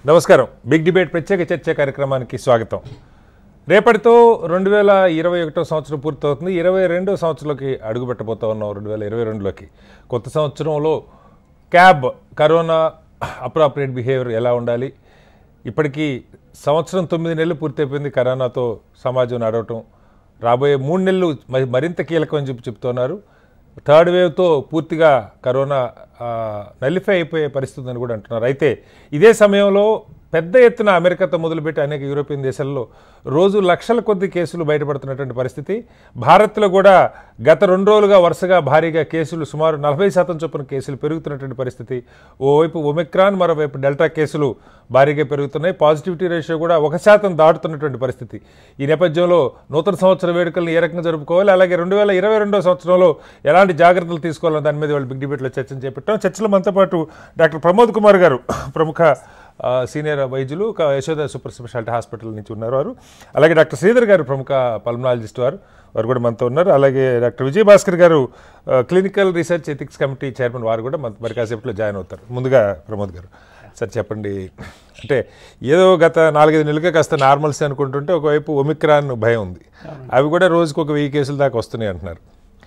నమస్కారం. Big debate ప్రత్యేక చర్చ కార్యక్రమానికి స్వాగతం. రేపటితో 2021 సంవత్సరం పూర్తవుతుంది. 22వ సంవత్సరంలోకి అడుగుపెట్టబోతా ఉన్నాం. 2022లోకి కొత్త సంవత్సరంలో కరోనా అప్రాప్రియేట్ బిహేవియర్ ఎలా ఉండాలి? ఇప్పటికీ సంవత్సరం 9 నెలలు పూర్తయిపోయింది కరోనాతో సమాజం నడవటం. రాబోయే 3 నెలలు మరింత కీలకం అని చెప్తున్నారు. థర్డ్ వేవ్తో పూర్తిగా కరోనా నలిఫై అయిపోయే పరిస్థితి అని కూడా అంటున్నారు. అయితే ఇదే సమయంలో పెద్ద ఎత్తున అమెరికాతో మొదలుపెట్టి అనేక యూరోపియన్ దేశాల్లో రోజు లక్షల కొద్ది కేసులు బయటపడుతున్నటువంటి పరిస్థితి. భారత్లో కూడా గత 2 రోజులుగా వరుసగా భారీగా కేసులు సుమారు 40% చొప్పున కేసులు పెరుగుతున్నటువంటి పరిస్థితి. ఓవైపు ఒమిక్రాన్, మరోవైపు డెల్టా కేసులు భారీగా పెరుగుతున్నాయి. పాజిటివిటీ రేషియో కూడా 1% దాటుతున్నటువంటి పరిస్థితి. ఈ నేపథ్యంలో నూతన సంవత్సర వేడుకలను ఏ రకంగా జరుపుకోవాలి, అలాగే 2022వ సంవత్సరంలో ఎలాంటి జాగ్రత్తలు తీసుకోవాలని దాని మీద వాళ్ళు బిగ్ డిబేట్లో చర్చను చేపట్టాం. చర్చలో మనతో పాటు డాక్టర్ ప్రమోద్ కుమార్ గారు, ప్రముఖ సీనియర్ వైద్యులు, యశోద సూపర్ స్పెషాలిటీ హాస్పిటల్ నుంచి ఉన్నారు వారు. అలాగే డాక్టర్ శ్రీధర్ గారు, ప్రముఖ పల్మనాలజిస్ట్ వారు కూడా మనతో ఉన్నారు. అలాగే డాక్టర్ విజయభాస్కర్ గారు, clinical research ethics committee chairman, వారు కూడా మరి కాసేపట్లో జాయిన్ అవుతారు. ముందుగా ప్రమోద్ గారు, సార్ చెప్పండి. అంటే ఏదో గత 4-5 నెలలుగా కాస్త నార్మల్స్ అనుకుంటుంటే ఒకవైపు ఒమిక్రాన్ భయం ఉంది. అవి కూడా రోజుకు ఒక 1000 కేసుల దాకా వస్తున్నాయి అంటున్నారు.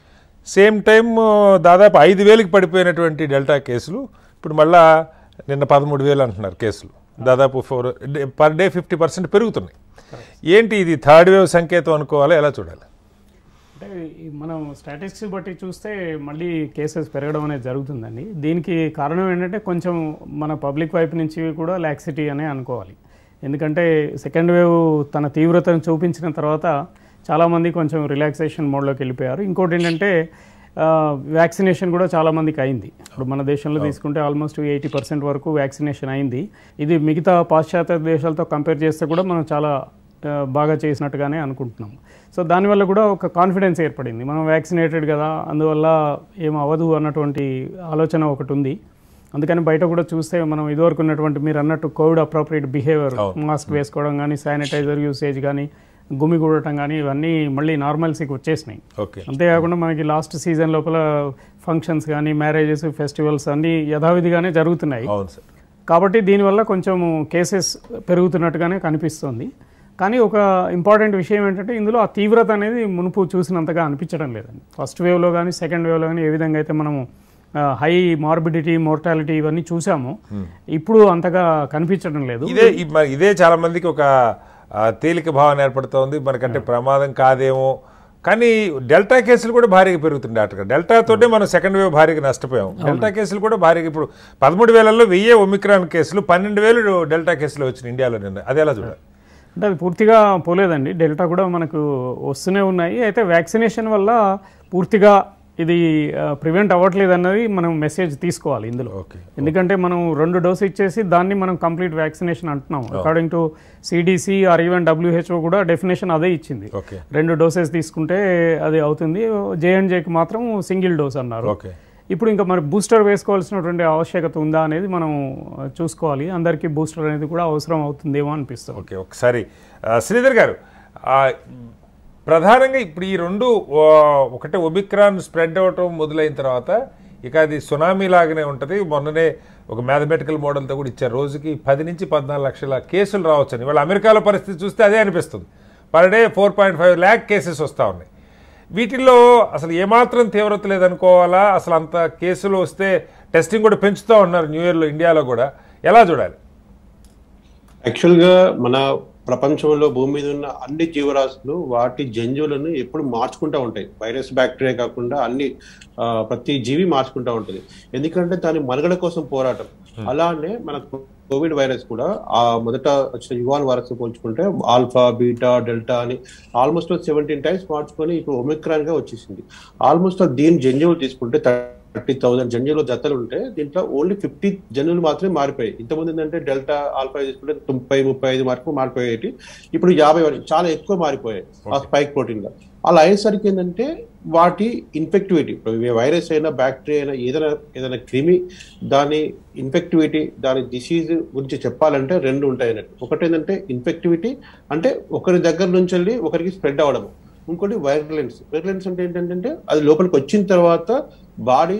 సేమ్ టైం దాదాపు 5,000కి పడిపోయినటువంటి డెల్టా కేసులు ఇప్పుడు మళ్ళా నిన్న 13,000 అంటున్నారు కేసులు. దాదాపు పర్ డే 50% పెరుగుతున్నాయి. ఏంటి ఇది థర్డ్ వేవ్ సంకేతం అనుకోవాలా, ఎలా చూడాలి? అంటే మనం స్టాటిస్టిక్స్ బట్టి చూస్తే మళ్ళీ కేసెస్ పెరగడం అనేది జరుగుతుందండి. దీనికి కారణం ఏంటంటే కొంచెం మన పబ్లిక్ వైపు నుంచి కూడా లాక్సిటీ అనే అనుకోవాలి. ఎందుకంటే సెకండ్ వేవ్ తన తీవ్రతను చూపించిన తర్వాత చాలామంది కొంచెం రిలాక్సేషన్ మోడ్లోకి వెళ్ళిపోయారు. ఇంకోటి ఏంటంటే వ్యాక్సినేషన్ కూడా చాలామందికి అయింది. ఇప్పుడు మన దేశంలో తీసుకుంటే ఆల్మోస్ట్ 80% వరకు వ్యాక్సినేషన్ అయింది. ఇది మిగతా పాశ్చాత్య దేశాలతో కంపేర్ చేస్తే కూడా మనం చాలా బాగా చేసినట్టుగానే అనుకుంటున్నాం. సో దానివల్ల కూడా ఒక కాన్ఫిడెన్స్ ఏర్పడింది, మనం వ్యాక్సినేటెడ్ కదా, అందువల్ల ఏం అవ్వదు అన్నటువంటి ఆలోచన ఒకటి ఉంది. అందుకని బయట కూడా చూస్తే మనం ఇదివరకు ఉన్నటువంటి మీరు అన్నట్టు కోవిడ్ అప్రోప్రియేట్ బిహేవియర్, మాస్క్ వేసుకోవడం కానీ, శానిటైజర్ యూసేజ్ కానీ, గుమిగూడటం కానీ, ఇవన్నీ మళ్ళీ నార్మల్సీకి వచ్చేసినాయి. అంతేకాకుండా మనకి లాస్ట్ సీజన్ లోపల ఫంక్షన్స్ కానీ, మ్యారేజెస్, ఫెస్టివల్స్ అన్నీ యథావిధిగానే జరుగుతున్నాయి. కాబట్టి దీనివల్ల కొంచెం కేసెస్ పెరుగుతున్నట్టుగానే కనిపిస్తుంది. కానీ ఒక ఇంపార్టెంట్ విషయం ఏంటంటే ఇందులో ఆ తీవ్రత అనేది మునుపు చూసినంతగా అనిపించడం లేదండి. ఫస్ట్ వేవ్లో కానీ సెకండ్ వేవ్లో కానీ ఏ విధంగా అయితే మనము హై మార్బిడిటీ, మోర్టాలిటీ ఇవన్నీ చూసాము, ఇప్పుడు అంతగా కనిపించడం లేదు. ఇదే చాలా మందికి ఒక తేలిక భావన ఏర్పడుతోంది, మనకంటే ప్రమాదం కాదేమో. కానీ డెల్టా కేసులు కూడా భారీగా పెరుగుతుంది డాక్టర్ గారు. డెల్టాతోటే మనం సెకండ్ వేవ్ భారీగా నష్టపోయాం. డెల్టా కేసులు కూడా భారీగా, ఇప్పుడు 13,000లో 1000 ఒమిక్రాన్ కేసులు, 12,000 డెల్టా కేసులు వచ్చినాయి ఇండియాలో నిన్న. అది ఎలా చూడాలి? అంటే అది పూర్తిగా పోలేదండి, డెల్టా కూడా మనకు వస్తూనే ఉన్నాయి. అయితే వ్యాక్సినేషన్ వల్ల పూర్తిగా ఇది ప్రివెంట్ అవ్వట్లేదు అన్నది మనం మెసేజ్ తీసుకోవాలి ఇందులో. ఎందుకంటే మనం 2 డోసు ఇచ్చేసి దాన్ని మనం కంప్లీట్ వ్యాక్సినేషన్ అంటున్నాం. According to CDC or even WHO కూడా డెఫినేషన్ అదే ఇచ్చింది. 2 డోసెస్ తీసుకుంటే అది అవుతుంది. J&Jకి మాత్రం సింగిల్ డోస్ అన్నారు. ఇప్పుడు ఇంకా మరి బూస్టర్ వేసుకోవాల్సినటువంటి ఆవశ్యకత ఉందా అనేది మనం చూసుకోవాలి. అందరికీ బూస్టర్ అనేది కూడా అవసరం అవుతుందేమో అనిపిస్తుంది. ఒకసారి శ్రీధర్ గారు, ప్రధానంగా ఇప్పుడు ఈ రెండు, ఒకటే ఒమిక్రాన్ స్ప్రెడ్ అవ్వటం మొదలైన తర్వాత ఇక అది సునామీ లాగానే ఉంటుంది. మొన్ననే ఒక మ్యాథమెటికల్ మోడల్తో కూడా ఇచ్చారు, రోజుకి 10 నుంచి 14 లక్షల కేసులు రావచ్చని. వాళ్ళ అమెరికాలో పరిస్థితి చూస్తే అదే అనిపిస్తుంది. పర్ డే 4.5 lakh కేసెస్ వస్తూ ఉన్నాయి. వీటిల్లో అసలు ఏమాత్రం తీవ్రత లేదనుకోవాలా? అసలు అంత కేసులు వస్తే టెస్టింగ్ కూడా పెంచుతూ ఉన్నారు న్యూ ఇయర్లో ఇండియాలో కూడా. ఎలా చూడాలి? యాక్చువల్గా మన ప్రపంచంలో భూమి మీద ఉన్న అన్ని జీవరాశులు వాటి జన్యువులను ఎప్పుడు మార్చుకుంటూ ఉంటాయి. వైరస్, బ్యాక్టీరియా కాకుండా ప్రతి జీవి మార్చుకుంటూ ఉంటుంది. ఎందుకంటే దాని మనుగడ కోసం పోరాటం. అలానే మన కోవిడ్ వైరస్ కూడా ఆ మొదట వచ్చిన యువాన్ వైరస్ పోల్చుకుంటే ఆల్ఫా, బీటా, డెల్టా అని ఆల్మోస్ట్ 17 టైమ్స్ మార్చుకొని ఇప్పుడు ఒమిక్రాన్ గా వచ్చేసింది. ఆల్మోస్ట్ దీని జన్యువులు తీసుకుంటే 30,000 జన్యువుల జతలు ఉంటే దీంట్లో ఓన్లీ 50 జన్యువులు మాత్రమే మారిపోయాయి. ఇంతకుముందు ఏంటంటే డెల్టా, ఆల్ఫా తీసుకుంటే 30-35 వరకు మారిపోయాయి. ఇప్పుడు 50 వరకు, చాలా ఎక్కువ మారిపోయాయి ఆ స్పైక్ ప్రోటీన్ గా. అలా అయ్యేసరికి ఏంటంటే వాటి ఇన్ఫెక్టివిటీ, వైరస్ అయినా బ్యాక్టీరియా అయినా ఏదైనా క్రిమి, దాని ఇన్ఫెక్టివిటీ, దాని డిసీజ్ గురించి చెప్పాలంటే 2 ఉంటాయి అన్నట్టు. ఒకటి ఏంటంటే ఇన్ఫెక్టివిటీ, అంటే ఒకరి దగ్గర నుంచి వెళ్ళి ఒకరికి స్ప్రెడ్ అవ్వడం. ఇంకోటి వైర్లెన్స్. వైర్లెన్స్ అంటే ఏంటంటే అది లోపలికి వచ్చిన తర్వాత బాడీ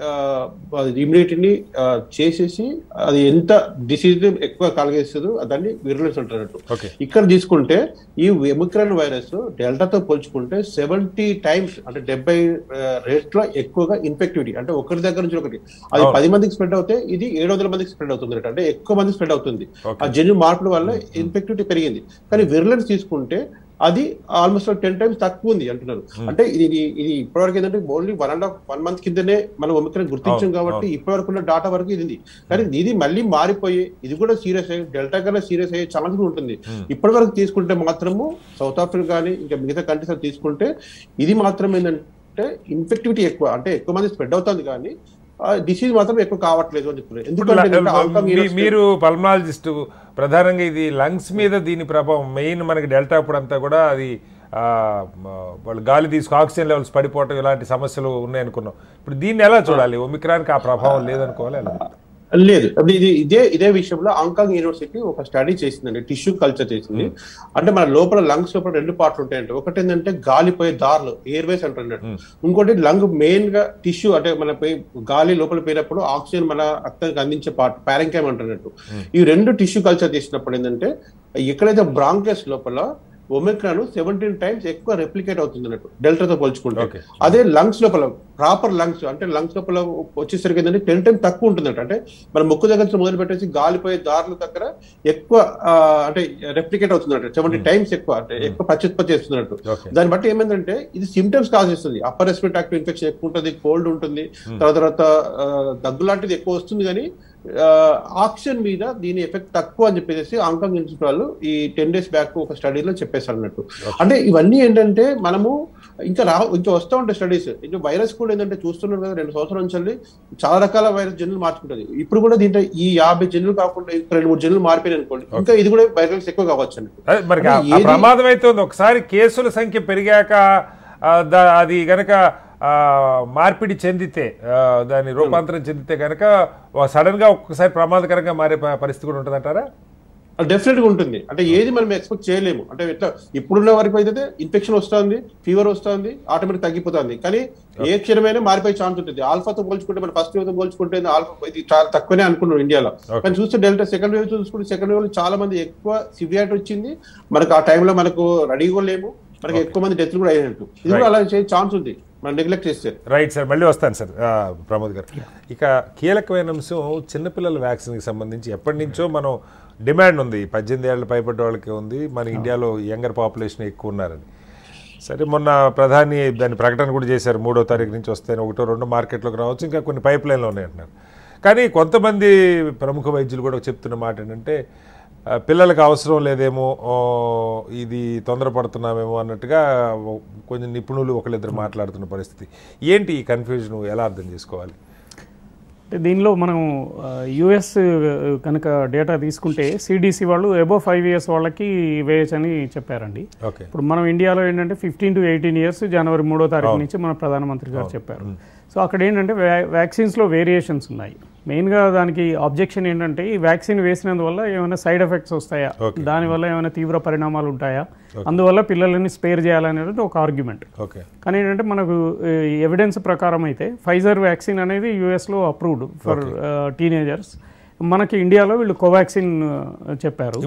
ఇమ్యూనిటీని చేసేసి అది ఎంత డిసీజ్ ఎక్కువ కలిగేస్తుందో దాన్ని విరులెన్స్ అంటున్నట్టు. ఇక్కడ తీసుకుంటే ఈ ఒమిక్రాన్ వైరస్ డెల్టాతో పోల్చుకుంటే 70 times అంటే 70 rates లో ఎక్కువగా ఇన్ఫెక్టివిటీ, అంటే ఒకరి దగ్గర నుంచి ఒకటి అది 10 మందికి స్ప్రెడ్ అవుతే ఇది 700 మందికి స్ప్రెడ్ అవుతుంది, అంటే ఎక్కువ మంది స్ప్రెడ్ అవుతుంది. ఆ జన్యు మార్పుల వల్ల ఇన్ఫెక్టివిటీ పెరిగింది. కానీ విరులెన్స్ తీసుకుంటే అది ఆల్మోస్ట్ 10 times తక్కువ ఉంది అంటున్నారు. అంటే ఇది ఇప్పటివరకు ఏంటంటే ఓన్లీ 1 month కిందనే మనం ఒమిక్రాన్ గుర్తించాం కాబట్టి ఇప్పటివరకు ఉన్న డాటా వరకు ఇది. కానీ ఇది మళ్ళీ మారిపోయి ఇది కూడా సీరియస్ అయ్యి డెల్టా కన్నా సీరియస్ అయ్యే ఛాన్స్ ఉంటుంది. ఇప్పటి వరకు తీసుకుంటే మాత్రము సౌత్ ఆఫ్రికా కానీ ఇంకా మిగతా కంట్రీస్ తీసుకుంటే ఇది మాత్రం ఏంటంటే ఇన్ఫెక్టివిటీ ఎక్కువ, అంటే ఎక్కువ మంది స్ప్రెడ్ అవుతుంది కానీ డిసీజ్ మాత్రం ఎక్కువ కావట్లేదు అని చెప్తున్నారు. ఎందుకంటే మీరు పల్మనాలజిస్ట్, ప్రధానంగా ఇది లంగ్స్ మీద దీని ప్రభావం మెయిన్ మనకి డెల్టా అప్పుడు అంతా కూడా అది వాళ్ళు గాలి తీసుకు ఆక్సిజన్ లెవెల్స్ పడిపోవటం ఇలాంటి సమస్యలు ఉన్నాయనుకున్నాం. ఇప్పుడు దీన్ని ఎలా చూడాలి? ఒమిక్రాన్కి ఆ ప్రభావం లేదనుకోవాలి ఎలా? లేదు, ఇదే విషయంలో హాంకాంగ్ యూనివర్సిటీ ఒక స్టడీ చేసిందండి, టిష్యూ కల్చర్ చేసింది. అంటే మన లోపల లంగ్స్ లోపల 2 parts ఉంటాయంటే, ఒకటి ఏంటంటే గాలిపోయే దారులు ఎయిర్వేస్ అంటున్నట్టు, ఇంకోటి లంగ్ మెయిన్ గా టిష్యూ, అంటే మన గాలి లోపల పోయినప్పుడు ఆక్సిజన్ మన రక్తానికి అందించే పార్ట్ ప్యారెంకైమ్ అంటున్నట్టు. ఈ 2 టిష్యూ కల్చర్ చేసినప్పుడు ఏంటంటే ఎక్కడైతే బ్రాంకెస్ లోపల ఒమిక్రాన్ 17 times ఎక్కువ రెప్లికేట్ అవుతుంది అన్నట్టు డెల్టాతో పోల్చుకుంటే. అదే లంగ్స్ లోపల ప్రాపర్ లంగ్స్, అంటే లంగ్స్ లోపల వచ్చేసరికి ఏంటంటే 10 times తక్కువ ఉంటుందట. అంటే మన ముక్కు దగ్గర నుంచి మొదలు పెట్టేసి గాలిపోయే దారుల దగ్గర ఎక్కువ అంటే రెప్లికేట్ అవుతుందట, 70 times ఎక్కువ, అంటే ఎక్కువ ప్రత్యుత్పత్తి చేస్తున్నట్టు. దాన్ని బట్టి ఏమైందంటే ఇది సిమ్టమ్స్ కాజ్ చేస్తుంది. అప్పర్ రెస్పిరేటరీ ట్రాక్ట్ ఇన్ఫెక్షన్ ఎక్కువ ఉంటుంది, కోల్డ్ ఉంటుంది, తర్వాత దగ్గు లాంటిది ఎక్కువ వస్తుంది. కానీ ఆక్సిజన్ మీద దీని ఎఫెక్ట్ తక్కువ అని చెప్పేసి హాంకాంగ్ యూనివర్సిటీ వాళ్ళు ఈ 10 days బ్యాక్ ఒక స్టడీలో చెప్పేశారు అన్నట్టు. అంటే ఇవన్నీ ఏంటంటే మనము ఇంకా వస్తూ ఉంటాయి స్టడీస్. ఇంకా వైరస్ కూడా ఏంటంటే చూస్తున్నాం కదా, 2 సంవత్సరాల నుంచి చాలా రకాల వైరస్ జన్యులు మార్చుకుంటుంది. ఇప్పుడు కూడా దీంట్లో ఈ 50 జన్యులు కాకుండా 2-3 జన్యులు మారిపోయినాయి అనుకోండి, ఇంకా ఇది కూడా వైరస్ ఎక్కువ కావచ్చు అన్నట్టు. ప్రమాదం అయితే ఉంది. ఒకసారి కేసుల సంఖ్య పెరిగాక అది గనక మార్పిడి చెందితే, దాని రూపాంతరం చెందితే కనుక సడన్ గా ఒక్కసారి ప్రమాదకరంగా మారే పరిస్థితి కూడా ఉంటుంది అంటారా? డెఫినెట్ గా ఉంటుంది. అంటే ఏది మనం ఎక్స్పెక్ట్ చేయలేము. అంటే ఎట్లా ఇప్పుడున్న వరకు అయితే ఇన్ఫెక్షన్ వస్తుంది, ఫీవర్ వస్తుంది, ఆటోమేటిక్ తగ్గిపోతుంది. కానీ ఏ క్షణమైనా మారిపోయే ఛాన్స్ ఉంటుంది. ఆల్ఫాతో పోల్చుకుంటే మన ఫస్ట్ వేవ్ తో పోల్చుకుంటే ఆల్ఫా ఇది చాలా తక్కువనే అనుకున్నాం ఇండియాలో. కానీ చూస్తే డెల్టా సెకండ్ వేవ్ చూసుకుంటే సెకండ్ వేవ్ లో చాలా మంది ఎక్కువ సివియారిటీ వచ్చింది. మనకు ఆ టైంలో మనకు రెడీగా లేము, మనకి ఎక్కువ మంది డెత్ కూడా అయినట్టు. ఇది కూడా అలా చేసే ఛాన్స్ ఉంది మనం నెగ్లెక్ట్ చేస్తే. రైట్ సార్, మళ్ళీ వస్తాను సార్ ప్రమోద్ గారు. ఇక కీలకమైన అంశం చిన్నపిల్లల వ్యాక్సిన్కి సంబంధించి ఎప్పటి నుంచో మనం డిమాండ్ ఉంది, 18 ఏళ్ళ పైబడ్డ వాళ్ళకి ఉంది, మన ఇండియాలో యంగర్ పాపులేషన్ ఎక్కువ ఉన్నారని. సరే, మొన్న ప్రధాని దాని ప్రకటన కూడా చేశారు, 3వ తారీఖు నుంచి వస్తాయని, 1-2 మార్కెట్లోకి రావచ్చు, ఇంకా కొన్ని పైప్ లైన్లో ఉన్నాయి అంటున్నారు. కానీ కొంతమంది ప్రముఖ వైద్యులు కూడా చెప్తున్న మాట ఏంటంటే పిల్లలకు అవసరం లేదేమో, ఇది తొందరపడుతున్నామేమో అన్నట్టుగా కొంచెం నిపుణులు ఒకళ్ళిద్దరు మాట్లాడుతున్న పరిస్థితి. ఏంటి ఈ కన్ఫ్యూజన్, ఎలా అర్థం చేసుకోవాలి? అంటే దీనిలో మనం యుఎస్ కనుక డేటా తీసుకుంటే సిడిసి వాళ్ళు అబోవ్ 5 years వాళ్ళకి వేయచ్చని చెప్పారండి. ఇప్పుడు మనం ఇండియాలో ఏంటంటే 15 to 18 years జనవరి 3వ తారీఖు నుంచి మన ప్రధానమంత్రి గారు చెప్పారు. సో అక్కడ ఏంటంటే వ్యాక్సిన్స్లో వేరియేషన్స్ ఉన్నాయి. మెయిన్గా దానికి ఆబ్జెక్షన్ ఏంటంటే ఈ వ్యాక్సిన్ వేసినందువల్ల ఏమైనా సైడ్ ఎఫెక్ట్స్ వస్తాయా, దానివల్ల ఏమైనా తీవ్ర పరిణామాలు ఉంటాయా, అందువల్ల పిల్లలని స్పేర్ చేయాలనేది ఒక ఆర్గ్యుమెంట్. కానీ ఏంటంటే మనకు ఎవిడెన్స్ ప్రకారం అయితే ఫైజర్ వ్యాక్సిన్ అనేది యూఎస్లో అప్రూవ్డ్ ఫర్ టీనేజర్స్. మనకి ఇండియాలో వీళ్ళు కోవాక్సిన్ చెప్పారు,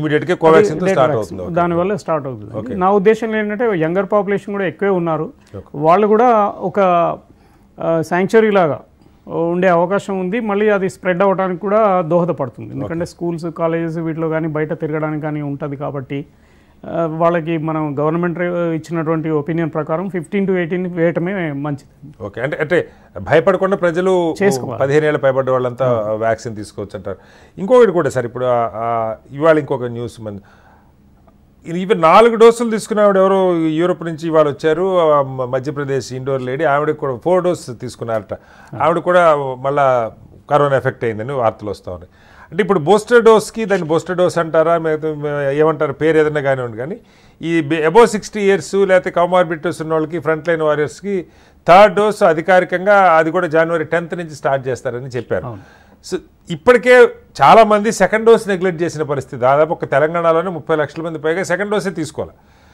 దానివల్ల స్టార్ట్ అవుతుంది. నా ఉద్దేశంలో ఏంటంటే యంగర్ పాపులేషన్ కూడా ఎక్కువే ఉన్నారు, వాళ్ళు కూడా ఒక శాంక్చురీ లాగా ఉండే అవకాశం ఉంది. మళ్ళీ అది స్ప్రెడ్ అవ్వడానికి కూడా దోహదపడుతుంది, ఎందుకంటే స్కూల్స్ కాలేజెస్ వీటిలో కానీ బయట తిరగడానికి కానీ ఉంటుంది. కాబట్టి వాళ్ళకి మనం గవర్నమెంట్ ఇచ్చినటువంటి ఒపీనియన్ ప్రకారం 15 to 18 వేయటమే మంచిది. ఓకే, అంటే భయపడకుండా ప్రజలు 15 ఏళ్ళ పైబడ్డ వాళ్ళంతా వ్యాక్సిన్ తీసుకోవచ్చు అంటారు. ఇంకొకటి కూడా సార్, ఇప్పుడు ఇవాళ ఇంకొక న్యూస్, ఈవెన్ 4 డోసులు తీసుకునేవాడు ఎవరో యూరోప్ నుంచి ఇవాళ వచ్చారు, మధ్యప్రదేశ్ ఇండోర్ లేడీ, ఆవిడకి కూడా 4 doses తీసుకున్నారట. ఆవిడ కూడా మళ్ళా కరోనా ఎఫెక్ట్ అయిందని వార్తలు వస్తూ ఉన్నాయి. అంటే ఇప్పుడు బూస్టర్ డోస్కి దాన్ని బూస్టర్ డోస్ అంటారా, ఏమంటారు పేరు ఏదైనా కానివ్వండి, కానీ ఈ అబోవ్ 60 years లేకపోతే కమార్బిడిటీస్ ఉన్న వాళ్ళకి, ఫ్రంట్ లైన్ వారియర్స్కి 3rd dose అధికారికంగా అది కూడా జనవరి 10th నుంచి స్టార్ట్ చేస్తారని చెప్పారు. సో ఇప్పటికే చాలామంది 2nd dose నెగ్లెక్ట్ చేసిన పరిస్థితి. దాదాపు ఒక తెలంగాణలోనే 30 లక్షల మంది పైగా 2nd dose తీసుకోవాలి.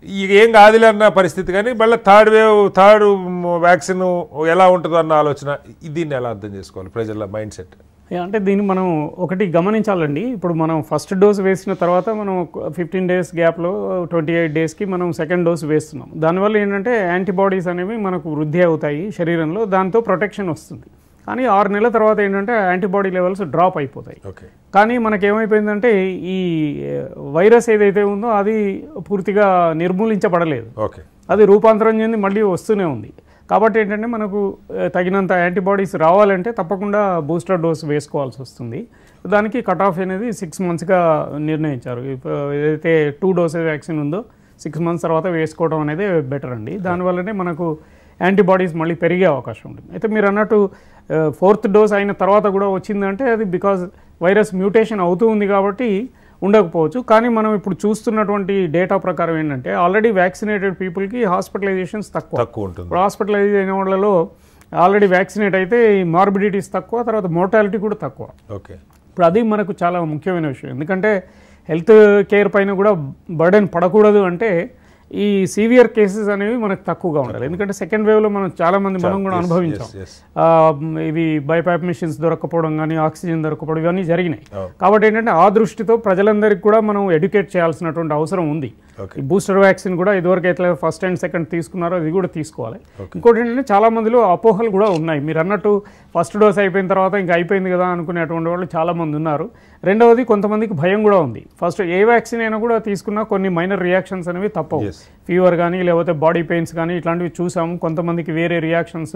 ఇక ఏం కాదులే అన్న పరిస్థితి, కానీ మళ్ళీ థర్డ్ వ్యాక్సిన్ ఎలా ఉంటుందో అన్న ఆలోచన, దీన్ని ఎలా అర్థం చేసుకోవాలి ప్రజల మైండ్ సెట్? అంటే దీన్ని మనం ఒకటి గమనించాలండి. ఇప్పుడు మనం ఫస్ట్ డోస్ వేసిన తర్వాత మనం 15 days గ్యాప్లో 28 daysకి మనం సెకండ్ డోస్ వేస్తున్నాం. దానివల్ల ఏంటంటే యాంటీబాడీస్ అనేవి మనకు వృద్ధి అవుతాయి శరీరంలో, దాంతో ప్రొటెక్షన్ వస్తుంది. కానీ 6 నెలల తర్వాత ఏంటంటే యాంటీబాడీ లెవెల్స్ డ్రాప్ అయిపోతాయి. కానీ మనకేమైపోయిందంటే ఈ వైరస్ ఏదైతే ఉందో అది పూర్తిగా నిర్మూలించబడలేదు, అది రూపాంతరం చెంది మళ్ళీ వస్తూనే ఉంది. కాబట్టి ఏంటంటే మనకు తగినంత యాంటీబాడీస్ రావాలంటే తప్పకుండా బూస్టర్ డోస్ వేసుకోవాల్సి వస్తుంది. దానికి కట్ ఆఫ్ అనేది 6 monthsగా నిర్ణయించారు. ఏదైతే 2 doses వ్యాక్సిన్ ఉందో 6 months తర్వాత వేసుకోవడం అనేది బెటర్ అండి. దానివల్లనే మనకు యాంటీబాడీస్ మళ్ళీ పెరిగే అవకాశం ఉంటుంది. అయితే మీరు అన్నట్టు 4th dose అయిన తర్వాత కూడా వచ్చిందంటే అది బికాజ్ వైరస్ మ్యూటేషన్ అవుతూ ఉంది కాబట్టి ఉండకపోవచ్చు. కానీ మనం ఇప్పుడు చూస్తున్నటువంటి డేటా ప్రకారం ఏంటంటే ఆల్రెడీ వ్యాక్సినేటెడ్ పీపుల్కి హాస్పిటలైజేషన్స్ తక్కువ ఉంటుంది. ఇప్పుడు హాస్పిటలైజ్ అయిన వాళ్ళలో ఆల్రెడీ వ్యాక్సినేట్ అయితే మార్బిడిటీస్ తక్కువ, తర్వాత మోర్టాలిటీ కూడా తక్కువ. ఇప్పుడు అది మనకు చాలా ముఖ్యమైన విషయం. ఎందుకంటే హెల్త్ కేర్ పైన కూడా బర్డెన్ పడకూడదు అంటే ఈ సీవియర్ కేసెస్ అనేవి మనకు తక్కువగా ఉండాలి. ఎందుకంటే సెకండ్ వేవ్లో మనం చాలామంది మనం కూడా అనుభవించాం. ఇవి బైపాప్ మిషన్స్ దొరకపోవడం కానీ ఆక్సిజన్ దొరకపోవడం ఇవన్నీ జరిగినాయి. కాబట్టి ఏంటంటే ఆ దృష్టితో ప్రజలందరికీ కూడా మనం ఎడ్యుకేట్ చేయాల్సినటువంటి అవసరం ఉంది. ఈ బూస్టర్ వ్యాక్సిన్ కూడా ఇదివరకు ఎట్లా ఫస్ట్ అండ్ సెకండ్ తీసుకున్నారో అది కూడా తీసుకోవాలి. ఇంకోటి ఏంటంటే చాలా మందిలో అపోహలు కూడా ఉన్నాయి. మీరు అన్నట్టు ఫస్ట్ డోస్ అయిపోయిన తర్వాత ఇంకా అయిపోయింది కదా అనుకునేటువంటి వాళ్ళు చాలామంది ఉన్నారు. రెండవది కొంతమందికి భయం కూడా ఉంది. ఫస్ట్ ఏ వ్యాక్సిన్ అయినా కూడా తీసుకున్నా కొన్ని మైనర్ రియాక్షన్స్ అనేవి తప్పవు. ఫీవర్ కానీ లేకపోతే బాడీ పెయిన్స్ కానీ ఇట్లాంటివి చూసాము. కొంతమందికి వేరే రియాక్షన్స్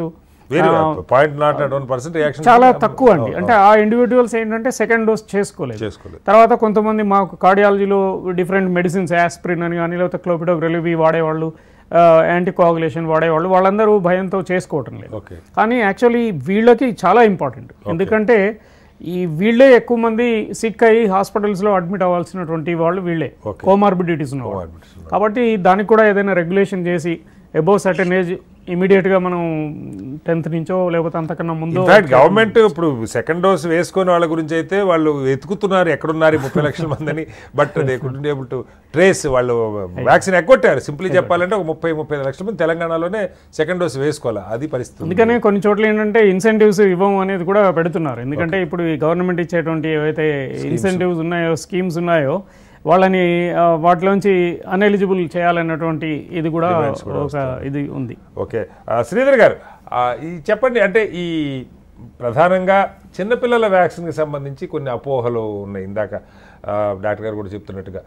చాలా తక్కువ అండి. అంటే ఆ ఇండివిజువల్స్ ఏంటంటే సెకండ్ డోస్ చేసుకోలేదు. తర్వాత కొంతమంది మాకు కార్డియాలజీలో డిఫరెంట్ మెడిసిన్స్ యాస్ప్రిన్ అని కానీ లేకపోతే క్లోపిడోగ్రెలివి వాడేవాళ్ళు, యాంటీకోయాగులేషన్ వాడేవాళ్ళు, వాళ్ళందరూ భయంతో చేసుకోవటం లేదు. కానీ యాక్చువల్లీ వీళ్ళకి చాలా ఇంపార్టెంట్. ఎందుకంటే వీళ్ళే ఎక్కువ మంది సిక్ అయ్యి హాస్పిటల్స్లో అడ్మిట్ అవ్వాల్సినటువంటి వాళ్ళు వీళ్ళే, కోమార్బిడిటీస్ ఉన్నవాళ్ళు. కాబట్టి దానికి కూడా ఏదైనా రెగ్యులేషన్ చేసి అబోవ్ సర్టెన్ ఏజ్ ఇమీడియట్గా మనం 10th నుంచో లేకపోతే అంతకన్నా ముందు గవర్నమెంట్ ఇప్పుడు సెకండ్ డోస్ వేసుకునే వాళ్ళ గురించి అయితే వాళ్ళు వెతుకుతున్నారు ఎక్కడున్నారు 30 లక్షల మందిని. But they couldn't able to trace. వాళ్ళు వ్యాక్సిన్ ఎగ్గొట్టారు. సింప్లీ చెప్పాలంటే ఒక 30-35 లక్షల మంది తెలంగాణలోనే సెకండ్ డోస్ వేసుకోవాలి. అది పరిస్థితి. అందుకనే కొన్ని చోట్ల ఏంటంటే ఇన్సెంటివ్స్ ఇవ్వము అనేది కూడా పెడుతున్నారు. ఎందుకంటే ఇప్పుడు ఈ గవర్నమెంట్ ఇచ్చేటువంటి ఏవైతే ఇన్సెంటివ్స్ ఉన్నాయో, స్కీమ్స్ ఉన్నాయో, వాళ్ళని వాటిలోంచి అన్ఎలిజిబుల్ చేయాలన్నటువంటి ఇది కూడా ఒక ఇది ఉంది. ఓకే, శ్రీధర్ గారు చెప్పండి. అంటే ఈ ప్రధానంగా చిన్నపిల్లల వ్యాక్సిన్కి సంబంధించి కొన్ని అపోహలు ఉన్నాయి. ఇందాక డాక్టర్ గారు కూడా చెప్తున్నట్టుగా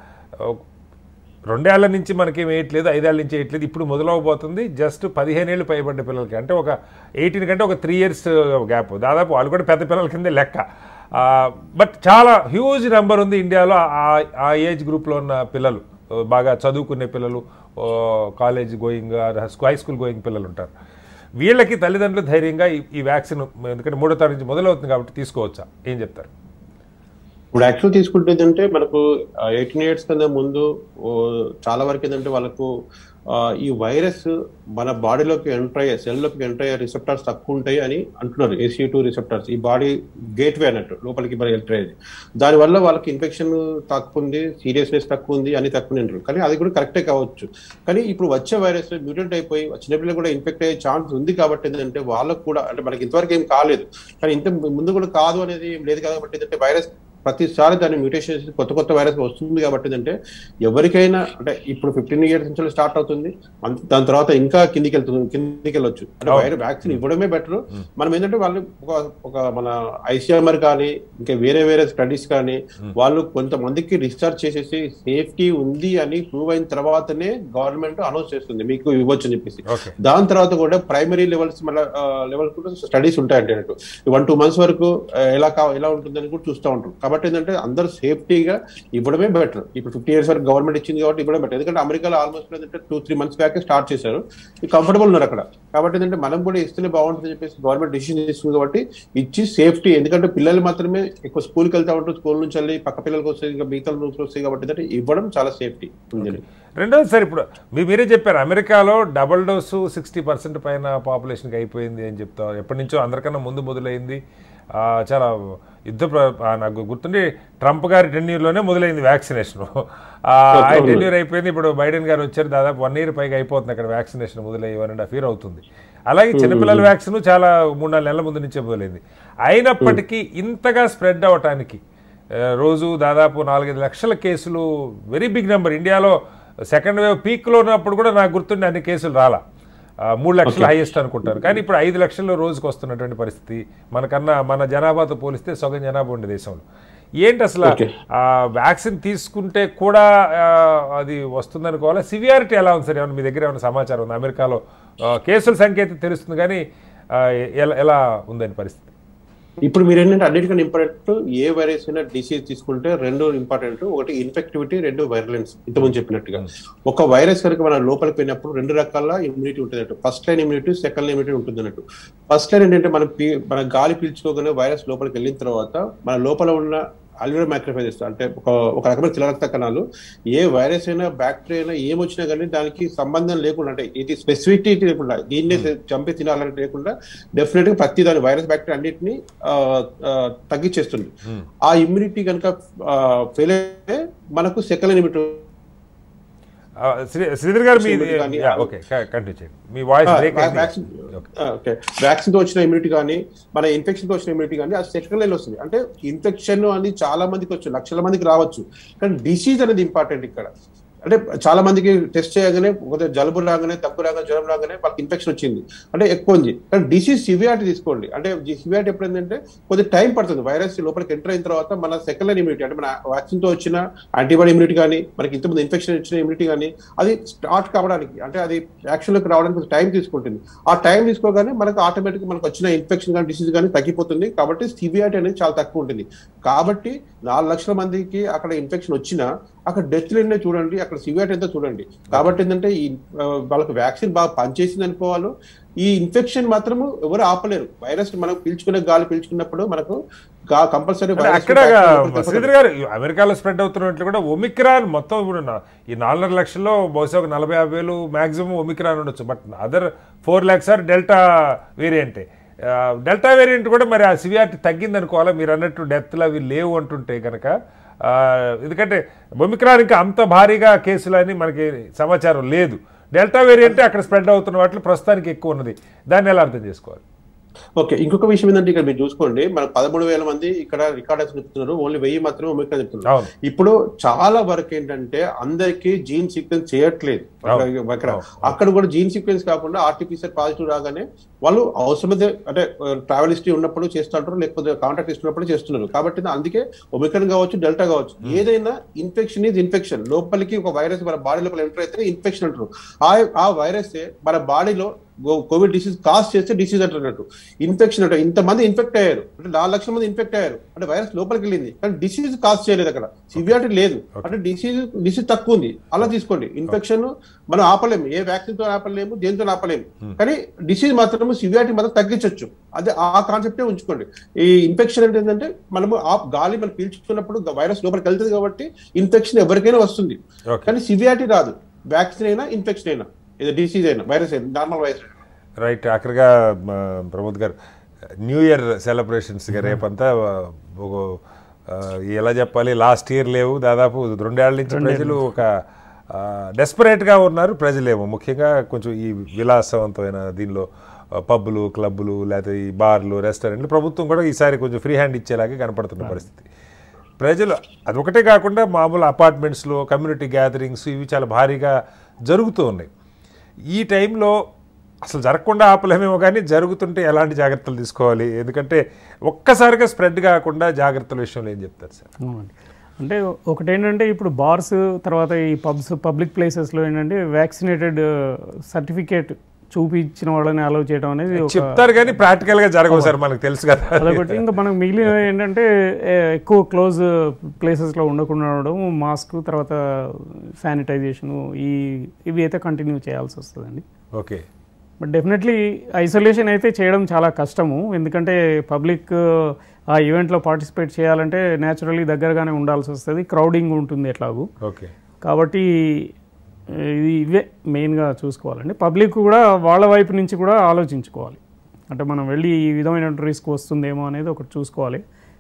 2 ఏళ్ల నుంచి మనకేం వేయట్లేదు, 5 ఏళ్ల నుంచి వేయట్లేదు, ఇప్పుడు మొదలవబోతుంది. జస్ట్ 15 ఏళ్ళు పైబడ్డ పిల్లలకి, అంటే ఒక 18 కంటే ఒక 3 years గ్యాప్. దాదాపు వాళ్ళు కూడా పెద్ద పిల్లల కిందే లెక్క. బట్ చాలా హ్యూజ్ నెంబర్ ఉంది ఇండియాలో ఆ ఏజ్ గ్రూప్లో ఉన్న పిల్లలు, బాగా చదువుకునే పిల్లలు, college going, high school going పిల్లలు ఉంటారు. వీళ్ళకి తల్లిదండ్రులు ధైర్యంగా ఈ వ్యాక్సిన్, ఎందుకంటే 3వ తారీఖు నుంచి మొదలవుతుంది కాబట్టి తీసుకోవచ్చా? ఏం చెప్తారు? ఇప్పుడు యాక్చువల్ తీసుకుంటుందంటే మనకు 18 years కన్నా ముందు చాలా వరకు ఏంటంటే వాళ్ళకు ఈ వైరస్ మన బాడీలోకి ఎంటర్ అయ్యే సెల్లోకి ఎంటర్ అయ్యే రిసెప్టార్స్ తక్కువ ఉంటాయి అని అంటున్నారు. ACE2 రిసెప్టార్స్ ఈ బాడీ గేట్వే అన్నట్టు లోపలికి మరి ఎంటర్ అయ్యేది. దానివల్ల వాళ్ళకి ఇన్ఫెక్షన్ తక్కువ ఉంది, సీరియస్నెస్ తక్కువ ఉంది అని తక్కువ అంటారు. కానీ అది కూడా కరెక్టే కావచ్చు. కానీ ఇప్పుడు వచ్చే వైరస్ మ్యూటెంట్ అయిపోయి చిన్నపిల్లలు కూడా ఇన్ఫెక్ట్ అయ్యే ఛాన్స్ ఉంది. కాబట్టి ఏంటంటే వాళ్ళకు కూడా, అంటే మనకి ఇంతవరకు ఏం కాలేదు కానీ ఇంత ముందు కూడా కాదు అనేది ఏం లేదు కాబట్టి ఏంటంటే వైరస్ ప్రతిసారి దాన్ని మ్యూటేషన్ కొత్త వైరస్ వస్తుంది. కాబట్టి ఏంటంటే ఎవరికైనా, అంటే ఇప్పుడు 15 years నుంచి స్టార్ట్ అవుతుంది, దాని తర్వాత ఇంకా కిందికి వెళ్ళొచ్చు. అంటే వైరస్ వ్యాక్సిన్ ఇవ్వడమే బెటర్. మనం ఏంటంటే వాళ్ళు ఒక మన ICMR కానీ ఇంకా వేరే స్టడీస్ కానీ వాళ్ళు కొంతమందికి రీసెర్చ్ చేసేసి సేఫ్టీ ఉంది అని ప్రూవ్ అయిన తర్వాతనే గవర్నమెంట్ అనౌన్స్ చేస్తుంది మీకు ఇవ్వచ్చు అని చెప్పేసి. దాని తర్వాత కూడా ప్రైమరీ లెవెల్స్ లెవెల్ కూడా స్టడీస్ ఉంటాయంటే 1-2 months వరకు ఎలా ఉంటుందని కూడా చూస్తూ ఉంటారు. కాబట్టి ఏంటంటే అందరూ సేఫ్టీగా ఇవ్వడమే బెటర్. ఇప్పుడు 50 years వరకు గవర్నమెంట్ ఇచ్చింది కాబట్టి ఇవ్వడం బెటర్. ఎందుకంటే అమెరికాలో ఆల్మోస్ట్ ఏంటంటే 2-3 months బ్యాకే స్టార్ట్ చేశారు, కంఫర్టబుల్ ఉన్నారు అక్కడ. కాబట్టి ఏంటంటే మనం కూడా ఇస్తేనే బాగుంటుందని చెప్పేసి గవర్నమెంట్ డిసిషన్ తీసుకుంది. కాబట్టి ఇచ్చి సేఫ్టీ, ఎందుకంటే పిల్లలు మాత్రమే ఎక్కువ స్కూల్కి వెళ్తా ఉంటారు, స్కూల్ నుంచి వెళ్ళి పక్క పిల్లలకి వస్తాయి, ఇంకా మిగతా వస్తాయి. కాబట్టి ఏంటంటే ఇవ్వడం చాలా సేఫ్టీ ఉంది. రెండోది సార్, ఇప్పుడు మీరే చెప్పారు అమెరికాలో డబుల్ డోసు 60% పైన పాపులేషన్కి అయిపోయింది అని చెప్తారు. ఎప్పటి నుంచో అందరికన్నా ముందు మొదలైంది. చాలా నాకు గుర్తుండి ట్రంప్ గారి టెన్యూర్లోనే మొదలైంది వ్యాక్సినేషన్. ఆయన టెన్యూర్ అయిపోయింది, ఇప్పుడు బైడెన్ గారు వచ్చారు, దాదాపు 1 year పైగా అయిపోతుంది అక్కడ వ్యాక్సినేషన్ మొదలై 1.5 years అవుతుంది. అలాగే చిన్నపిల్లల వ్యాక్సిన్ చాలా 3-4 నెలల ముందు నుంచే మొదలైంది. అయినప్పటికీ ఇంతగా స్ప్రెడ్ అవ్వటానికి రోజు దాదాపు 4-5 లక్షల కేసులు, వెరీ బిగ్ నెంబర్. ఇండియాలో సెకండ్ వేవ్ పీక్లో ఉన్నప్పుడు కూడా నాకు గుర్తుండి అన్ని కేసులు రాలా, 3 లక్షలు హైయెస్ట్ అనుకుంటారు. కానీ ఇప్పుడు 5 లక్షలు రోజుకు వస్తున్నటువంటి పరిస్థితి. మన జనాభాతో పోలిస్తే సగం జనాభా ఉండే దేశంలో. ఏంటి అసలు వ్యాక్సిన్ తీసుకుంటే కూడా అది వస్తుందనుకోవాలా? సివియారిటీ ఎలా ఉంది సార్? ఏమన్నా మీ దగ్గర ఏమైనా సమాచారం ఉంది? అమెరికాలో కేసుల సంఖ్య అయితే తెలుస్తుంది, కానీ ఎలా ఉందని పరిస్థితి? ఇప్పుడు మీరు ఏంటంటే అన్నిటికన్నా ఇంపార్టెంట్, ఏ వైరస్ అయినా డిసీజ్ తీసుకుంటే 2 ఇంపార్టెంట్. ఒకటి ఇన్ఫెక్టివిటీ, 2 వైరలెన్స్. ఇంతకుముందు చెప్పినట్టుగా ఒక వైరస్ కనుక మన లోపలికి పోయినప్పుడు 2 రకాల ఇమ్యూనిటీ ఉంటుంది అన్నట్టు. First line immunity, second line immunity ఉంటుంది అన్నట్టు. ఫస్ట్ లైన్ ఏంటంటే మన గాలి పీల్చుకోగానే వైరస్ లోపలికి వెళ్ళిన తర్వాత మన లోపల ఉన్న అల్వియోలర్ మైక్రోఫేజెస్ అంటే ఒక రకమైన తెల్ల రక్త కణాలు, ఏ వైరస్ అయినా బ్యాక్టీరియా అయినా ఏమొచ్చినా కానీ దానికి సంబంధం లేకుండా, అంటే ఇది స్పెసిఫిసిటీ లేకుండా, దీన్నే చంపి తినాలని లేకుండా డెఫినెట్ గా ప్రతి దాని వైరస్ బ్యాక్టీరియా అన్నిటిని తగ్గించేస్తుంది. ఆ ఇమ్యూనిటీ కనుక ఫెయిల్ అయితే మనకు సెకండ్ లైన్ ఇమ్యూనిటీ. శ్రీధర్ గారు మీ వాయిస్ వ్యాక్సిన్ తో వచ్చిన ఇమ్యూనిటీ కానీ మన ఇన్ఫెక్షన్ తో వచ్చిన ఇమ్యూనిటీ కానీ అది సెకండ్ లైన్ వస్తుంది. అంటే ఇన్ఫెక్షన్ అనేది చాలా మందికి వచ్చు, లక్షల మందికి రావచ్చు, కానీ డిసీజ్ అనేది ఇంపార్టెంట్ ఇక్కడ. అంటే చాలా మందికి టెస్ట్ చేయగానే జలుబు రాగానే, దగ్గు రాగానే, జ్వరం రాగానే వాళ్ళకి ఇన్ఫెక్షన్ వచ్చింది అంటే ఎక్కువ ఉంది. కానీ డిసీజ్ సివియారిటీ తీసుకోండి. అంటే సివియారిటీ ఎప్పుడు ఏంటంటే కొద్దిగా టైం పడుతుంది. వైరస్ లోపలికి ఎంటర్ అయిన తర్వాత మన సెకండ్ లైన్ ఇమ్యూనిటీ, అంటే మన వ్యాక్సిన్ తో వచ్చిన యాంటీబాడీ ఇమ్యూనిటీ కానీ, మనకి ఇంతకుముందు ఇన్ఫెక్షన్ వచ్చిన ఇమ్యూనిటీ కానీ, అది స్టార్ట్ కావడానికి, అంటే అది యాక్షన్లోకి రావడానికి కొంచెం టైం తీసుకుంటుంది. ఆ టైం తీసుకోగానే మనకు ఆటోమేటిక్ మనకు వచ్చిన ఇన్ఫెక్షన్ కానీ డిసీజ్ కానీ తగ్గిపోతుంది. కాబట్టి సివియారిటీ అనేది చాలా తక్కువ ఉంటుంది. కాబట్టి 4 లక్షల మందికి అక్కడ ఇన్ఫెక్షన్ వచ్చినా అక్కడ డెత్ రేట్ చూడండి, అక్కడ సివియారిటీ ఎంతో చూడండి. కాబట్టి ఏంటంటే ఈ వాళ్ళకి వ్యాక్సిన్ బాగా పనిచేసింది అనుకోవాలి. ఈ ఇన్ఫెక్షన్ మాత్రము ఎవరు ఆపలేరు. వైరస్ మనం పీల్చుకునే గాలి పీల్చుకున్నప్పుడు మనకు కంపల్సరీ. అక్కడ శ్రీధర్ గారు అమెరికాలో స్ప్రెడ్ అవుతున్నట్లు కూడా ఒమిక్రాన్ మొత్తం ఇప్పుడు ఈ 4.5 లక్షల్లో బహుశా 40-50,000 మాక్సిమం ఒమిక్రాన్ ఉండొచ్చు. But other 4 lakhs are delta వేరియంటే. డెల్టా వేరియంట్ కూడా మరి ఆ సివియారిటీ తగ్గింది అనుకోవాలా? మీరు అన్నట్టు డెత్లు అవి లేవు అంటుంటే కనుక. ఎందుకంటే ఒమిక్రాన్ ఇంకా అంత భారీగా కేసులని మనకి సమాచారం లేదు. డెల్టా వేరియంటే అక్కడ స్ప్రెడ్ అవుతున్న వాటిలో ప్రస్తుతానికి ఎక్కువ ఉన్నది. దాన్ని ఎలా అర్థం చేసుకోవాలి? ఓకే, ఇంకొక విషయం ఏంటంటే ఇక్కడ మీరు చూసుకోండి, మన 13,000 మంది ఇక్కడ రికార్డ్ అయితే చెప్తున్నారు, ఓన్లీ 1000 మాత్రమే ఒమిక్రాన్ చెప్తున్నారు. ఇప్పుడు చాలా వరకు ఏంటంటే అందరికీ జీన్ సీక్వెన్స్ చేయట్లేదు. అక్కడ కూడా జీన్ సీక్వెన్స్ కాకుండా ఆర్టీపీసీఆర్ పాజిటివ్ రాగానే వాళ్ళు అవసరమైతే అంటే ట్రావెల్ హిస్టరీ ఉన్నప్పుడు చేస్తుంటారు, లేకపోతే కాంటాక్ట్ హిస్టరీ ఉన్నప్పుడు చేస్తున్నారు. కాబట్టి అందుకే ఒమిక్రాన్ కావచ్చు, డెల్టా కావచ్చు, ఏదైనా ఇన్ఫెక్షన్ ఈజ్ ఇన్ఫెక్షన్. లోపలికి ఒక వైరస్ మన బాడీ లోపల ఎంటర్ అయితే ఇన్ఫెక్షన్ అంటారు. ఆ వైరస్ మన బాడీలో కోవిడ్ డిసీజ్ కాజ్ చేస్తే డిసీజ్ అంటున్నట్టు. ఇన్ఫెక్షన్ అంటే ఇంతమంది ఇన్ఫెక్ట్ అయ్యారు, అంటే 4 లక్షల మంది ఇన్ఫెక్ట్ అయ్యారు, అంటే వైరస్ లోపలికి వెళ్ళింది, కానీ డిసీజ్ కాజ్ చేయలేదు. అక్కడ సివియారిటీ లేదు, అంటే డిసీజ్ తక్కువ ఉంది. అలా తీసుకోండి. ఇన్ఫెక్షన్ మనం ఆపలేము, ఏ వ్యాక్సిన్ తో ఆపలేము, దేనితో ఆపలేము, కానీ డిసీజ్ మాత్రం సివియారిటీ మాత్రం తగ్గించవచ్చు. అదే ఆ కాన్సెప్టే ఉంచుకోండి. ఈ ఇన్ఫెక్షన్ అంటే ఏంటంటే మనము గాలి మనం పీల్చుకున్నప్పుడు వైరస్ లోపలికి వెళ్తుంది కాబట్టి ఇన్ఫెక్షన్ ఎవరికైనా వస్తుంది, కానీ సివియారిటీ రాదు. వ్యాక్సిన్ అయినా ఇన్ఫెక్షన్ అయినా, ఇది డిసీజ్ అయినా వైరస్ అయినా, నార్మల్ వైరస్. రైట్. ఆఖరిగా ప్రమోద్ గారు, న్యూ ఇయర్ సెలబ్రేషన్స్గా రేపంతా ఎలా చెప్పాలి, లాస్ట్ ఇయర్ లేవు, దాదాపు 2 ఏళ్ల నుంచి ప్రజలు ఒక డెస్పరేట్గా ఉన్నారు. ప్రజలేమో ముఖ్యంగా కొంచెం ఈ విలాసవంతమైన దీనిలో పబ్బులు, క్లబ్బులు, లేకపోతే ఈ బార్లు, రెస్టారెంట్లు ప్రభుత్వం కూడా ఈసారి కొంచెం ఫ్రీ హ్యాండ్ ఇచ్చేలాగే కనపడుతున్న పరిస్థితి. ప్రజలు అదొకటే కాకుండా మామూలు అపార్ట్మెంట్స్లో కమ్యూనిటీ గ్యాదరింగ్స్ ఇవి చాలా భారీగా జరుగుతూ ఉన్నాయి. ఈ టైంలో అసలు జరగకుండా ఆపలేమేమో, కానీ జరుగుతుంటే ఎలాంటి జాగ్రత్తలు తీసుకోవాలి? ఎందుకంటే ఒక్కసారిగా స్ప్రెడ్ కాకుండా జాగ్రత్తల విషయంలో ఏం చెప్తారు సార్? అంటే ఒకటేంటంటే ఇప్పుడు బార్స్, తర్వాత ఈ పబ్స్, పబ్లిక్ ప్లేసెస్లో ఏంటంటే వ్యాక్సినేటెడ్ సర్టిఫికేట్ చూపించిన వాళ్ళని అలౌ చేయడం అనేది చెప్తారు, కానీ ప్రాక్టికల్గా జరగవు సార్, మనకు తెలుసు కదా. అదొకటి. ఇంకా మనకు మిగిలిన ఏంటంటే ఎక్కువ క్లోజ్ ప్లేసెస్లో ఉండకుండా ఉండడం, మాస్క్, తర్వాత శానిటైజేషను, ఇవి అయితే కంటిన్యూ చేయాల్సి వస్తుందండి. ఓకే. బట్ డెఫినెట్లీ ఐసోలేషన్ అయితే చేయడం చాలా కష్టము. ఎందుకంటే పబ్లిక్ ఆ ఈవెంట్లో పార్టిసిపేట్ చేయాలంటే న్యాచురల్లీ దగ్గరగానే ఉండాల్సి వస్తుంది, క్రౌడింగ్ ఉంటుంది ఎట్లాగూ. ఓకే. కాబట్టి ఇవే మెయిన్గా చూసుకోవాలండి. పబ్లిక్ కూడా వాళ్ళ వైపు నుంచి కూడా ఆలోచించుకోవాలి. అంటే మనం వెళ్ళి ఈ విధమైన రిస్క్ వస్తుందేమో అనేది ఒకటి చూసుకోవాలి.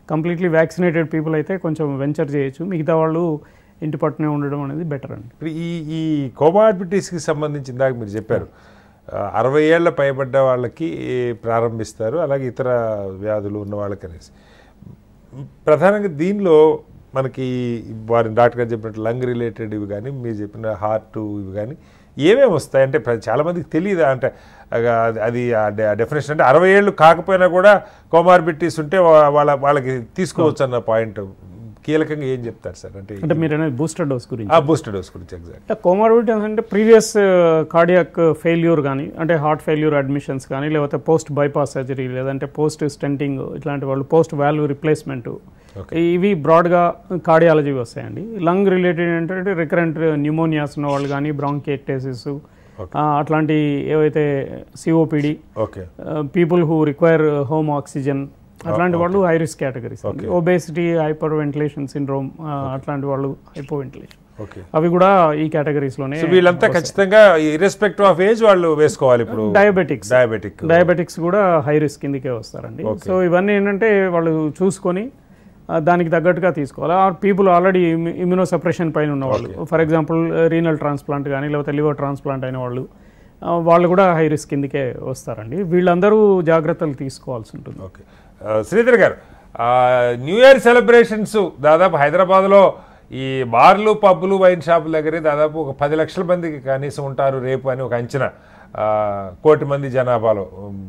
కంప్లీట్లీ వ్యాక్సినేటెడ్ పీపుల్ అయితే కొంచెం వెంచర్ చేయొచ్చు, మిగతా వాళ్ళు ఇంటి పట్టునే ఉండడం అనేది బెటర్ అండి. ఇప్పుడు ఈ కోమార్బిడిటీస్కి సంబంధించి ఇందాక మీరు చెప్పారు 60 ఏళ్ల పైబడ్డ వాళ్ళకి ప్రారంభిస్తారు, అలాగే ఇతర వ్యాధులు ఉన్న వాళ్ళకి అనేసి. ప్రధానంగా దీనిలో మనకి వారి డాక్టర్ గారు చెప్పినట్టు లంగ్ రిలేటెడ్ ఇవి కానీ, మీరు చెప్పిన హార్ట్ ఇవి కానీ ఏమేమి వస్తాయి అంటే చాలామందికి తెలియదు. అంటే అది డెఫినేషన్ అంటే 60 ఏళ్ళు కాకపోయినా కూడా కోమార్బిడిటీస్ ఉంటే వాళ్ళకి తీసుకోవచ్చు అన్న పాయింట్ కీలకంగా ఏం చెప్తారు సార్? అంటే మీరు అనేది బూస్టర్ డోస్ గురించి. బూస్టర్ డోస్ గురించి ఎగ్జాక్ట్. కోమార్బిడిటీస్ అంటే ప్రీవియస్ కార్డియాక్ ఫెయిల్యూర్ కానీ, అంటే హార్ట్ ఫెయిల్యూర్ అడ్మిషన్స్ కానీ, లేకపోతే పోస్ట్ బైపాస్ సర్జరీ, లేదంటే పోస్ట్ స్టెంటింగ్, ఇట్లాంటి వాళ్ళు పోస్ట్ వాల్వ్ రిప్లేస్మెంట్, ఇవి బ్రాడ్గా కార్డియాలజీ వస్తాయండి. లంగ్ రిలేటెడ్ ఏంటంటే రికరెంట్ న్యూమోనియాస్ ఉన్న వాళ్ళు కానీ, బ్రాంకియక్టైసిస్ అట్లాంటి ఏవైతే COPD, people who require home oxygen, అట్లాంటి వాళ్ళు high risk categories. Obesity, hyper ventilation syndrome, అట్లాంటి వాళ్ళు హైపో వెంటిలేషన్, అవి కూడా ఈ కేటగిరీస్ లోనే. వీళ్ళంతా ఖచ్చితంగా ఇర్రెస్పెక్టివ్ ఆఫ్ ఏజ్ వాళ్ళు వేసుకోవాలి. ఇప్పుడు డయాబెటిక్స్ కూడా హై రిస్క్ కిందకే వస్తారండి. సో ఇవన్నీ ఏంటంటే వాళ్ళు చూసుకొని దానికి తగ్గట్టుగా తీసుకోవాలి. Or people already immuno suppression పైన ఉన్నవాళ్ళు, ఫర్ ఎగ్జాంపుల్ రీనల్ ట్రాన్స్ప్లాంట్ కానీ, లేకపోతే లివర్ ట్రాన్స్ప్లాంట్ అయిన వాళ్ళు కూడా హై రిస్క్ కిందకే వస్తారండి. వీళ్ళందరూ జాగ్రత్తలు తీసుకోవాల్సి ఉంటుంది. ఓకే శ్రీధర్ గారు, న్యూ ఇయర్ సెలబ్రేషన్స్ దాదాపు హైదరాబాద్లో ఈ బార్లు, పబ్బులు, వైన్ షాపుల దగ్గరే దాదాపు ఒక 10 లక్షల మందికి కనీసం ఉంటారు రేపు అని ఒక అంచనా. 1 కోటి మంది జనాభాలో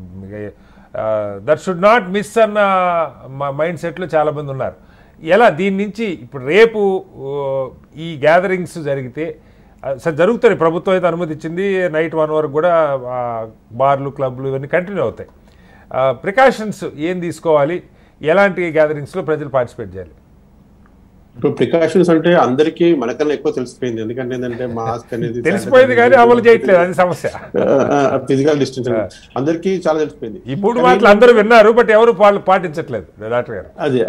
దట్ షుడ్ నాట్ మిస్ అన్న మైండ్ సెట్లో చాలామంది ఉన్నారు. ఎలా దీని నుంచి ఇప్పుడు రేపు ఈ గ్యాదరింగ్స్ జరిగితే జరుగుతాయి, ప్రభుత్వం అయితే అనుమతి ఇచ్చింది, నైట్ 1 వరకు కూడా బార్లు, క్లబ్లు ఇవన్నీ కంటిన్యూ అవుతాయి. ప్రికాషన్స్ ఏం తీసుకోవాలి, ఎలాంటి గ్యాదరింగ్స్లో ప్రజలు పార్టిసిపేట్ చేయాలి? ఇప్పుడు ప్రికాషన్స్ అంటే అందరికీ మనకన్నా ఎక్కువ తెలిసిపోయింది. ఎందుకంటే ఏంటంటే మాస్క్ అనేది తెలిసిపోయింది కానీ అమలు చేయట్లేదు, అది సమస్య. ఫిజికల్ డిస్టెన్స్ అందరికీ చాలా తెలిసిపోయింది. ఈ 3 మాటలు అందరూ విన్నారు, బట్ ఎవరు పాటించట్లేదు డాక్టర్ గారు. అదే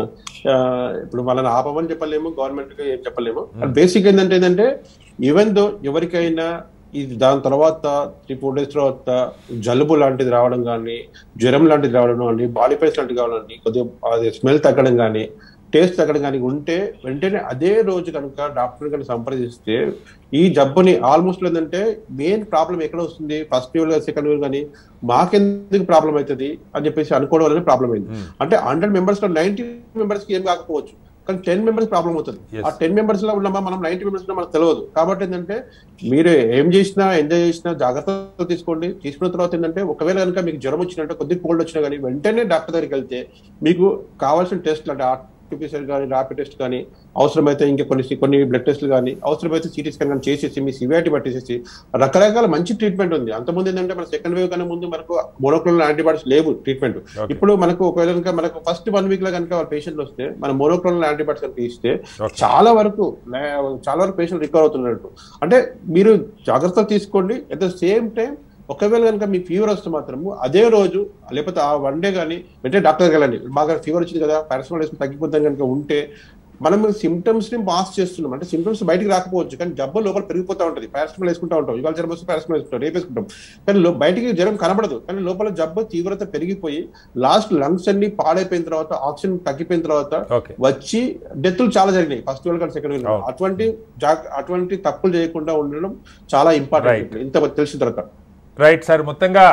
ఇప్పుడు వాళ్ళని ఆపమని చెప్పలేము, గవర్నమెంట్ కి ఏం చెప్పలేము. బేసిక్ ఏంటంటే ఈవెన్ దో ఎవరికైనా ఇది దాని తర్వాత 3-4 days తర్వాత జలుబు లాంటిది రావడం కానీ, జ్వరం లాంటిది రావడం కానీ, బాడీ పెయిన్స్ లాంటివి కావాలండి, కొద్దిగా అది స్మెల్ తగ్గడం కానీ, టేస్ట్ తగ్గడం కానీ ఉంటే వెంటనే అదే రోజు కనుక డాక్టర్ కనుక సంప్రదిస్తే ఈ జబ్బుని ఆల్మోస్ట్ ఏంటంటే మెయిన్ ప్రాబ్లం ఎక్కడ వస్తుంది, ఫస్ట్ వేవ్ కానీ, సెకండ్ వేవ్ కానీ మాకెందుకు ప్రాబ్లం అవుతుంది అని చెప్పేసి అనుకోవడం వల్ల ప్రాబ్లం అయింది. అంటే 100 members లో 90 members కి ఏం కాకపోవచ్చు, కానీ 10 members ప్రాబ్లం అవుతుంది. ఆ 10 members లో ఉన్నామా మనం 90 members లో మనకు తెలియదు. కాబట్టి ఏంటంటే మీరు ఏం చేసినా, ఎంజాయ్ చేసినా జాగ్రత్తలు తీసుకోండి. తీసుకున్న తర్వాత ఏంటంటే ఒకవేళ కనుక మీకు జ్వరం వచ్చినట్టు, కొద్దిగా కోల్డ్ వచ్చినా కానీ వెంటనే డాక్టర్ దగ్గరికి వెళ్తే మీకు కావాల్సిన టెస్ట్లు అంటే ఆర్టిఫిషియల్ కానీ, ర్యాపిడ్ టెస్ట్ కానీ, అవసరమైతే ఇంకా కొన్ని బ్లడ్ టెస్ట్లు కానీ, అవసరమైతే సిటీ స్కాన్ కానీ చేసేసి మీ సివియారిటీ పట్టేసేసి రకరకాల మంచి ట్రీట్మెంట్ ఉంది. అంతకుముందు ఏంటంటే మన సెకండ్ వేవ్ కన్నా ముందు మనకు మోనోక్లోనల్ యాంటీబాడీస్ లేవు ట్రీట్మెంట్. ఇప్పుడు మనకు ఒకవేళ కనుక మనకు ఫస్ట్ 1 week లో కనుక పేషెంట్లు వస్తే మన మోనోక్లోనల్ యాంటీబాడీస్ కనుక ఇస్తే చాలా వరకు పేషెంట్ రికవర్ అవుతున్నట్టు. అంటే మీరు జాగ్రత్తలు తీసుకోండి. అట్ ద సేమ్ టైం ఒకవేళ కనుక మీ ఫీవర్ వస్తే మాత్రము అదే రోజు లేకపోతే ఆ 1 day కానీ వెంటనే డాక్టర్ వెళ్ళండి. బాగా ఫీవర్ వచ్చింది కదా, పారాసిటమాల్ వేసుకుని తగ్గిపోతాం కనుక ఉంటే మనం సిమ్టమ్స్ ని మాస్క్ చేస్తున్నాం. అంటే సిమ్టమ్స్ బయటకు రాకపోవచ్చు కానీ జబ్బు లోపల పెరిగిపోతూ ఉంటుంది. పారాసిటమాల్ వేసుకుంటూ ఉంటాం, ఇవాళ జ్వరం వస్తే పారాసిటమాల్ వేసుకుంటాం, రేపు వేసుకుంటాం, కానీ బయటికి జ్వరం కనబడదు. కానీ లోపల జబ్బు తీవ్రత పెరిగిపోయి లాస్ట్ లంగ్స్ అన్ని పాడైపోయిన తర్వాత, ఆక్సిజన్ తగ్గిపోయిన తర్వాత వచ్చి డెత్లు చాలా జరిగినాయి ఫస్ట్ వేవ్ కానీ సెకండ్ వేవ్. అటువంటి తప్పులు చేయకుండా ఉండడం చాలా ఇంపార్టెంట్ ఇంత తెలిసిన తర్వాత. రైట్ సార్, మొత్తంగా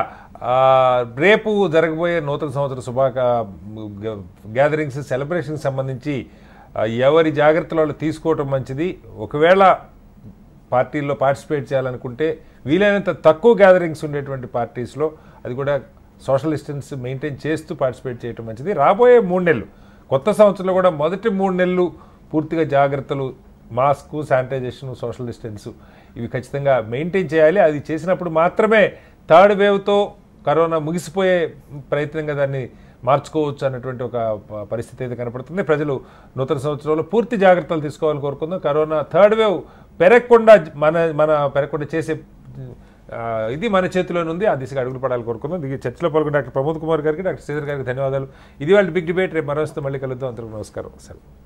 రేపు జరగబోయే నూతన సంవత్సర గ్యాదరింగ్స్, సెలబ్రేషన్కి సంబంధించి ఎవరి జాగ్రత్తలు వాళ్ళు తీసుకోవటం మంచిది. ఒకవేళ పార్టీల్లో పార్టిసిపేట్ చేయాలనుకుంటే వీలైనంత తక్కువ గ్యాదరింగ్స్ ఉండేటువంటి పార్టీస్లో, అది కూడా సోషల్ డిస్టెన్స్ మెయింటైన్ చేస్తూ పార్టిసిపేట్ చేయటం మంచిది. రాబోయే 3 నెలలు కొత్త సంవత్సరంలో కూడా మొదటి 3 నెలలు పూర్తిగా జాగ్రత్తలు, మాస్క్, శానిటైజేషన్, సోషల్ డిస్టెన్స్ ఇవి ఖచ్చితంగా మెయింటైన్ చేయాలి. అది చేసినప్పుడు మాత్రమే 3rd వేవ్తో కరోనా ముగిసిపోయే ప్రయత్నంగా దాన్ని మార్చుకోవచ్చు అన్నటువంటి ఒక పరిస్థితి అయితే కనపడుతుంది. ప్రజలు నూతన సంవత్సరంలో పూర్తి జాగ్రత్తలు తీసుకోవాలని కోరుకుందాం. కరోనా 3rd వేవ్ పెరగకుండా పెరగకుండా చేసే ఇది మన చేతిలోనే ఉంది. ఆ దిశగా అడుగులు పడాలని కోరుకుందాం. దీనికి చర్చలో పాల్గొన్న డాక్టర్ ప్రమోద్ కుమార్ గారికి, డాక్టర్ శ్రీధర్ గారికి ధన్యవాదాలు. ఇది వాళ్ళ బిగ్ డిబేట్. రేపు మరో మళ్ళీ కలుద్దాం. అందరికీ నమస్కారం.